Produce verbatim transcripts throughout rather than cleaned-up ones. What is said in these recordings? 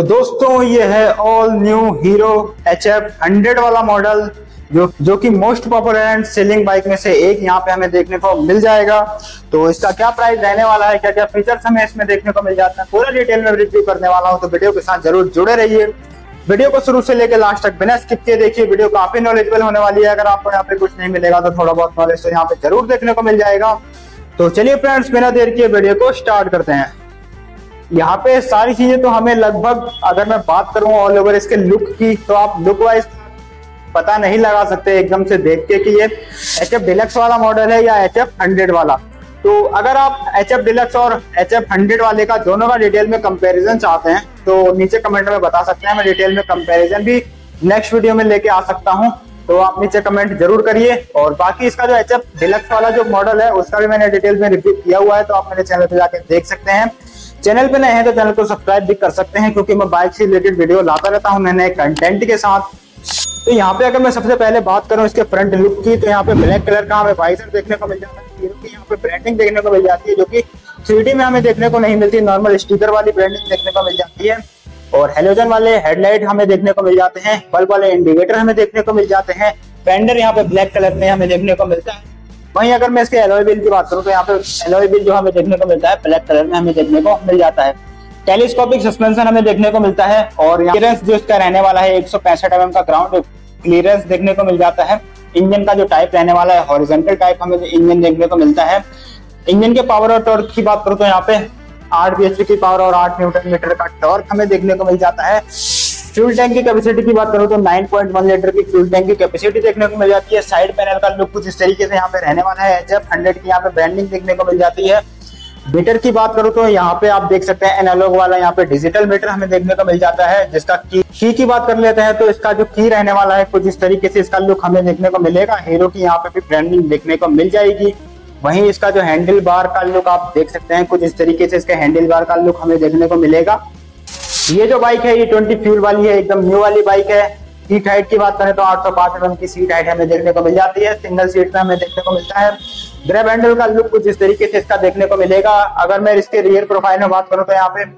तो दोस्तों ये है all new Hero H F hundred वाला मॉडल जो जो कि most popular and selling bike में से एक यहाँ पे हमें देखने को मिल जाएगा। तो इसका क्या प्राइस रहने वाला है, क्या क्या फीचर्स हमें इसमें देखने को मिल जाता है, पूरा डिटेल में रिव्यू करने वाला हूँ। तो वीडियो के साथ जरूर जुड़े रहिए, वीडियो को शुरू से लेकर लास्ट तक बिना स्किप किए देखिए। वीडियो काफी नॉलेजेबल होने वाली है। अगर आपको यहाँ पे कुछ नहीं मिलेगा तो थोड़ा बहुत नॉलेज तो यहाँ पे जरूर देखने को मिल जाएगा। तो चलिए फ्रेंड्स, बिना देर किए वीडियो को स्टार्ट करते हैं। यहाँ पे सारी चीजें तो हमें लगभग, अगर मैं बात करूं ऑल ओवर इसके लुक की, तो आप लुक वाइज पता नहीं लगा सकते एकदम से देख के कि ये एच एफ डिलक्स वाला मॉडल है या एच एफ हंड्रेड वाला। तो अगर आप एच एफ डिलक्स और एच एफ हंड्रेड वाले का दोनों का डिटेल में कंपैरिजन चाहते हैं तो नीचे कमेंट में बता सकते हैं। मैं डिटेल में कंपैरिजन भी नेक्स्ट वीडियो में लेके आ सकता हूं, तो आप नीचे कमेंट जरूर करिए। और बाकी इसका जो एच एफ डिलक्स वाला जो मॉडल है उसका भी मैंने डिटेल में रिव्यू किया हुआ है, तो आप मेरे चैनल पे जाकर देख सकते हैं। चैनल पे नए हैं तो चैनल को सब्सक्राइब भी कर सकते हैं, क्योंकि मैं बाइक से रिलेटेड वीडियो लाता रहता हूं नए नए कंटेंट के साथ। तो यहाँ पे अगर मैं सबसे पहले बात करूं इसके फ्रंट लुक की, तो यहाँ पे ब्लैक कलर का हमें वाइजर देखने को मिल जाता है। हीरो की यहाँ पे ब्रांडिंग देखने को मिल जाती है, जो कि थ्री डी में हमें देखने को नहीं मिलती, नॉर्मल स्टिकर वाली ब्रांडिंग देखने को मिल जाती है। और हेलोजन वाले हेडलाइट हमें देखने को मिल जाते हैं, बल्ब वाले इंडिकेटर हमें देखने को मिल जाते हैं। फेंडर यहाँ पे ब्लैक कलर में हमें देखने को मिलता है। वहीं अगर मैं इसके एलॉय व्हील की बात करूं तो यहाँ पे एलॉय व्हील जो हमें देखने को मिलता है ब्लैक कलर में हमें देखने को मिल जाता है। टेलीस्कोपिक सस्पेंशन हमें देखने को मिलता है। और क्लियरेंस जो इसका रहने वाला है एक सौ पैंसठ एम एम का ग्राउंड क्लियरेंस देखने को मिल जाता है। इंजन का जो टाइप रहने वाला है हॉरिजॉन्टल टाइप हमें इंजन देखने को मिलता है। इंजन के पावर और टॉर्क की बात करूं तो यहाँ पे आठ बी एच पी की पावर और आठ न्यूटन मीटर का टॉर्क हमें देखने को मिल जाता है। फ्यूल टैंक की कैपेसिटी की बात करूं तो नौ पॉइंट एक लीटर की फ्यूल टैंक की कैपेसिटी देखने को मिल जाती है। साइड पैनल का लुक कुछ इस तरीके से यहाँ पे रहने वाला है। एच एफ हंड्रेड की यहाँ पे ब्रांडिंग देखने को मिल जाती है। मीटर की बात करूं तो यहाँ पे आप देख सकते हैं एनालॉग वाला यहाँ पे डिजिटल मीटर हमें देखने को मिल जाता है। जिसका की की की बात कर लेते हैं तो इसका जो की रहने वाला है कुछ इस तरीके से इसका लुक हमें देखने को मिलेगा। हीरो की यहाँ पे भी ब्रांडिंग देखने को मिल जाएगी। वहीं इसका जो हैंडल बार का लुक आप देख सकते हैं, कुछ इस तरीके से इसका हैंडल बार का लुक हमें देखने को मिलेगा। ये जो बाइक है ये ट्वेंटी फ्यूल वाली है, एकदम न्यू वाली बाइक है। सीट हाइट की बात करें तो आठ सौ पांच एम एम की सीट हाइट हमें देखने को मिल जाती है। सिंगल सीट में हमें देखने को मिलता है। ग्रैब हैंडल का लुक कुछ इस तरीके से इसका देखने को मिलेगा। अगर मैं इसके रियर प्रोफाइल में बात करूं तो यहाँ पे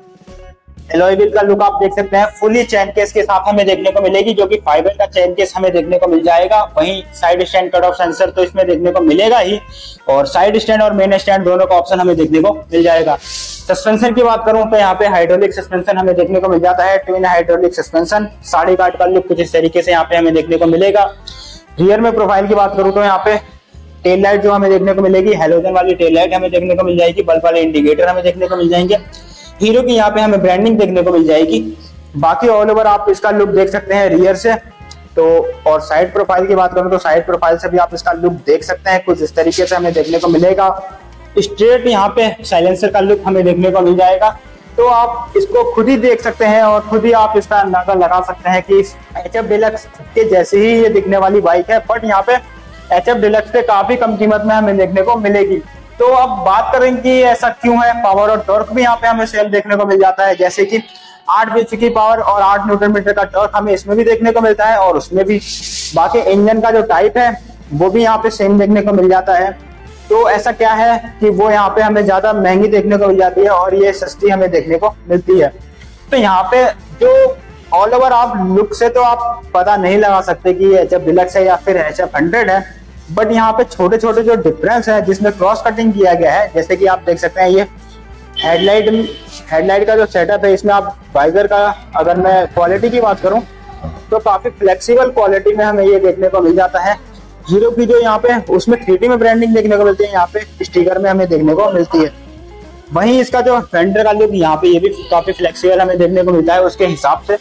एलॉय व्हील का लुक आप देख सकते हैं फुली चेन केस के साथ हमें देखने को मिलेगी, जो कि फाइबर का चेन केस हमें देखने को मिल जाएगा। वहीं side stand cut off sensor तो इसमें देखने को मिलेगा ही, और साइड स्टैंड और मेन स्टैंड दोनों का ऑप्शन हमें देखने को मिल जाएगा। सस्पेंशन की बात करूं तो यहाँ पे हाइड्रोलिक सस्पेंशन हमें देखने को मिल जाता है। Twin hydraulic suspension. Sari guard का लुक कुछ इस तरीके से यहाँ पे हमें देखने को मिलेगा। रियर में प्रोफाइल की बात करूं तो यहाँ पे टेल लाइट जो हमें देखने को मिलेगी, हेलोजन वाली टेल लाइट हमें देखने को मिल जाएगी। बल्ब वाले इंडिकेटर हमें देखने को मिल जाएंगे। हीरो की यहाँ पे हमें ब्रांडिंग देखने को मिल जाएगी। बाकी ऑल ओवर आप इसका लुक देख सकते हैं रियर से। तो और साइड प्रोफाइल की बात करूं तो साइड प्रोफाइल से भी आप इसका लुक देख सकते हैं, कुछ इस तरीके से हमें देखने को मिलेगा। स्ट्रेट यहाँ पे साइलेंसर का लुक हमें देखने को मिल जाएगा। तो आप इसको खुद ही देख सकते हैं और खुद ही आप इसका अंदाजा लगा सकते हैं कि एच एफ डिलक्स के जैसे ही ये दिखने वाली बाइक है, बट यहाँ पे एच एफ डिलक्स पे काफी कम कीमत में हमें देखने को मिलेगी। तो अब बात करें कि ऐसा क्यों है। पावर और टॉर्क भी यहाँ पे हमें सेम देखने को मिल जाता है, जैसे कि आठ बी एच पी की पावर और आठ न्यूटन मीटर का टॉर्क हमें इसमें भी देखने को मिलता है, और उसमें भी बाकी इंजन का जो टाइप है वो भी यहाँ पे सेम देखने को मिल जाता है। तो ऐसा क्या है कि वो यहाँ पे हमें ज्यादा महंगी देखने को मिल जाती है और ये सस्ती हमें देखने को मिलती है। तो यहाँ पे जो ऑल ओवर आप लुक से तो आप पता नहीं लगा सकते कि ये एच एफ डिलक्स है या फिर एच एफ हंड्रेड है, बट यहाँ पे छोटे छोटे जो डिफरेंस है जिसमें क्रॉस कटिंग किया गया है, जैसे कि आप देख सकते हैं ये हेडलाइट हेडलाइट का जो सेटअप है, इसमें आप वाइजर का, अगर मैं क्वालिटी की बात करूं तो काफी फ्लेक्सिबल क्वालिटी में हमें ये देखने को मिल जाता है। हीरो की जो यहाँ पे उसमें थ्री डी में ब्रांडिंग देखने को मिलती है, यहाँ पे स्टिकर में हमें देखने को मिलती है। वहीं इसका जो फेंडर का लुक यहाँ पे ये भी काफी फ्लेक्सिबल हमें देखने को मिलता है उसके हिसाब से।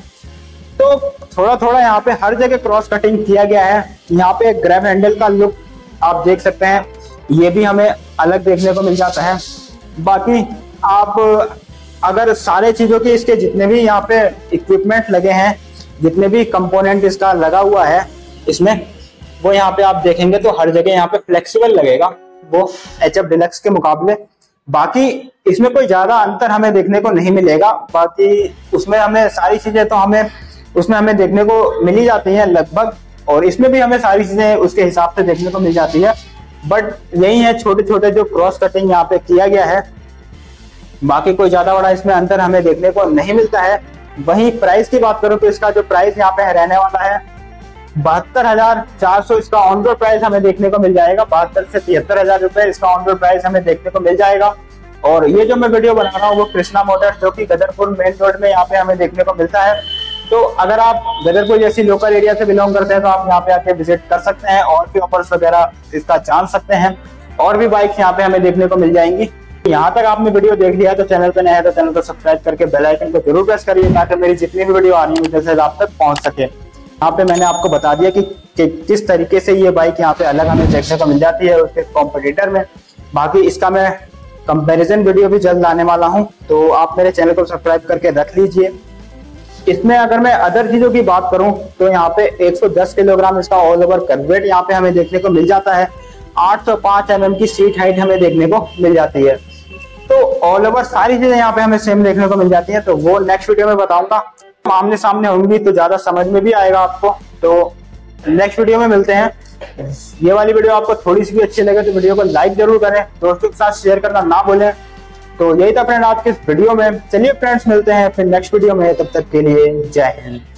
तो थोड़ा थोड़ा यहाँ पे हर जगह क्रॉस कटिंग किया गया है। यहाँ पे ग्रैब हैंडल का लुक आप देख सकते हैं, ये भी हमें अलग देखने को मिल जाता है। बाकी आप अगर सारे चीजों के इसके जितने भी यहाँ पे इक्विपमेंट लगे हैं, जितने भी कंपोनेंट इसका लगा हुआ है इसमें, वो यहाँ पे आप देखेंगे तो हर जगह यहाँ पे फ्लेक्सिबल लगेगा वो एच एफ डिलक्स के मुकाबले। बाकी इसमें कोई ज्यादा अंतर हमें देखने को नहीं मिलेगा। बाकी उसमें हमें सारी चीजें तो हमें उसमें हमें देखने को मिल ही जाती है लगभग, और इसमें भी हमें सारी चीजें उसके हिसाब से देखने को मिल जाती है। बट यही है छोटे छोटे जो क्रॉस कटिंग यहाँ पे किया गया है, बाकी कोई ज्यादा बड़ा इसमें अंतर हमें देखने को नहीं मिलता है। वहीं प्राइस की बात करूं तो इसका जो प्राइस यहाँ पे रहने वाला है बहत्तर हजार चार सौ इसका ऑन रोड प्राइस हमें देखने को मिल जाएगा। बहत्तर से तिहत्तर हजार रुपए इसका ऑन रोड प्राइस हमें देखने को मिल जाएगा। और ये जो मैं वीडियो बना रहा हूँ वो कृष्णा मोटर्स जो कि गदरपुर मेन रोड में यहाँ पे हमें देखने को मिलता है। तो अगर आप गदरपुर जैसी लोकल एरिया से बिलोंग करते हैं तो आप यहाँ पे आके विजिट कर सकते हैं और भी ऑफर्स वगैरह इसका जान सकते हैं। और भी बाइक्स यहाँ पे हमें देखने को मिल जाएंगी। यहाँ तक आपने वीडियो देख लिया तो चैनल पे नया है तो चैनल को सब्सक्राइब करके बेल आइकन को जरूर प्रेस करिए ताकि मेरी जितनी भी वीडियो आ रही है जैसे आप तक पहुंच सके। यहाँ पे मैंने आपको बता दिया कि, कि किस तरीके से ये बाइक यहाँ पे अलग हमें देखने को मिल जाती है उसके कॉम्पिटिटर में। बाकी इसका मैं कंपैरिजन वीडियो भी जल्द लाने वाला हूँ, तो आप मेरे चैनल को सब्सक्राइब करके रख लीजिए। इसमें अगर मैं अदर चीजों की बात करूं तो यहाँ पे एक सौ दस किलोग्राम इसका ऑल ओवर कर्वेट यहाँ पे हमें देखने को मिल जाता है। आठ सौ पाँच एम एम की सीट हाइट हमें देखने को मिल जाती है। तो ऑल ओवर सारी चीजें यहाँ पे हमें सेम देखने को मिल जाती है। तो वो नेक्स्ट वीडियो में बताऊंगा, आमने सामने होंगी तो ज्यादा समझ में भी आएगा आपको। तो नेक्स्ट वीडियो में मिलते हैं। ये वाली वीडियो आपको थोड़ी सी भी अच्छी लगे तो वीडियो को लाइक जरूर करें, दोस्तों के साथ शेयर करना ना भूलें। तो यही था फ्रेंड आज के इस वीडियो में। चलिए फ्रेंड्स मिलते हैं फिर नेक्स्ट वीडियो में, तब तक के लिए जय हिंद।